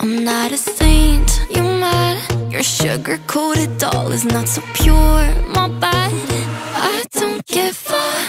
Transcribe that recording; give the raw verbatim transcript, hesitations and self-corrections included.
I'm not a saint, you mad? Your sugar-coated doll is not so pure, my bad. I don't give a